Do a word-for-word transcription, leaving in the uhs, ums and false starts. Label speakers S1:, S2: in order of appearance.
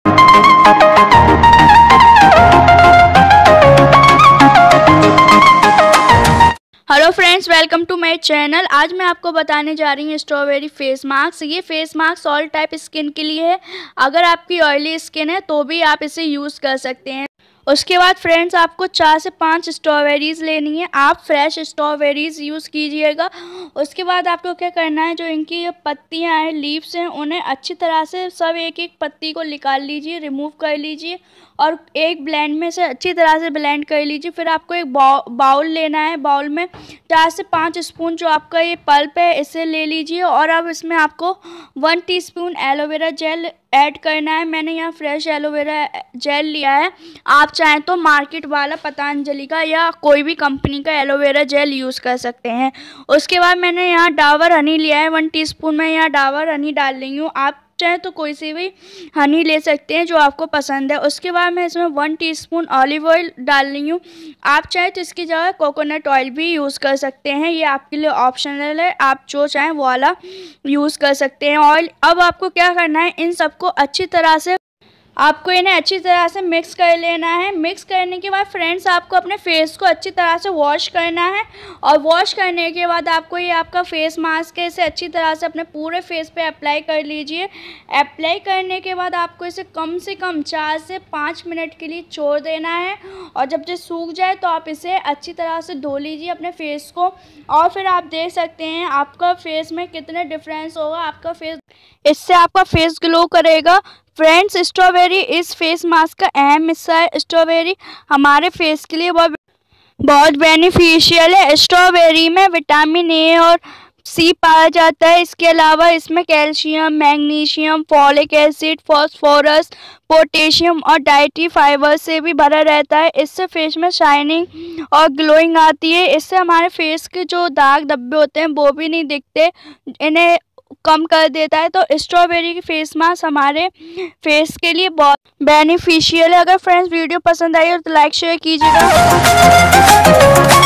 S1: Hello friends, welcome to my channel. आज मैं आपको बताने जा रही हूँ स्ट्रॉबेरी फेस मास्क। ये face mask all type skin के लिए है। अगर आपकी ऑयली स्किन है तो भी आप इसे यूज़ कर सकते हैं। उसके बाद फ्रेंड्स, आपको चार से पाँच स्ट्रॉबेरीज़ लेनी है। आप फ्रेश स्ट्रॉबेरीज़ यूज़ कीजिएगा। उसके बाद आपको क्या करना है, जो इनकी पत्तियां हैं, लीव्स हैं, उन्हें अच्छी तरह से सब एक एक पत्ती को निकाल लीजिए, रिमूव कर लीजिए और एक ब्लेंड में से अच्छी तरह से ब्लेंड कर लीजिए। फिर आपको एक बाउल लेना है। बाउल में चार से पाँच स्पून जो आपका ये पल्प है इसे ले लीजिए और अब इसमें आपको one teaspoon aloe vera gel add करना है। मैंने यहाँ फ्रेश एलोवेरा जेल लिया है। आप चाहें तो मार्केट वाला पतंजलि का या कोई भी कंपनी का एलोवेरा जेल यूज़ कर सकते हैं। उसके बाद मैंने यहाँ डाबर हनी लिया है। वन टीस्पून में यहाँ डाबर हनी डाल रही हूँ। आप चाहे तो कोई सी भी हनी ले सकते हैं जो आपको पसंद है। उसके बाद मैं इसमें वन टीस्पून ऑलिव ऑयल डाल रही हूँ। आप चाहे तो इसकी जगह कोकोनट ऑयल भी यूज़ कर सकते हैं। ये आपके लिए ऑप्शनल है, आप जो चाहें वो वाला यूज़ कर सकते हैं ऑयल। अब आपको क्या करना है, इन सबको अच्छी तरह से आपको इन्हें अच्छी तरह से मिक्स कर लेना है। मिक्स करने के बाद फ्रेंड्स, आपको अपने फेस को अच्छी तरह से वॉश करना है और वॉश करने के बाद आपको ये आपका फेस मास्क है, इसे अच्छी तरह से अपने पूरे फेस पे अप्लाई कर लीजिए। अप्लाई करने के बाद आपको इसे कम से कम चार से पाँच मिनट के लिए छोड़ देना है और जब ये सूख जाए तो आप इसे अच्छी तरह से धो लीजिए अपने फेस को। और फिर आप देख सकते हैं आपका फेस में कितने डिफरेंस होगा। आपका फेस इससे आपका फेस ग्लो करेगा। फ्रेंड्स, स्ट्रॉबेरी इस फेस मास्क का अहम हिस्सा है। स्ट्रॉबेरी हमारे फेस के लिए बहुत बहुत बेनिफिशियल है। स्ट्रॉबेरी में विटामिन ए और सी पाया जाता है। इसके अलावा इसमें calcium, magnesium, folic acid, phosphorus, potassium और डाइटरी फाइबर से भी भरा रहता है। इससे फेस में शाइनिंग और ग्लोइंग आती है। इससे हमारे फेस के जो दाग धब्बे होते हैं वो भी नहीं दिखते, इन्हें कम कर देता है। तो स्ट्रॉबेरी की फेस मास्क हमारे फेस के लिए बहुत बेनिफिशियल है। अगर फ्रेंड्स वीडियो पसंद आई हो तो लाइक शेयर कीजिएगा।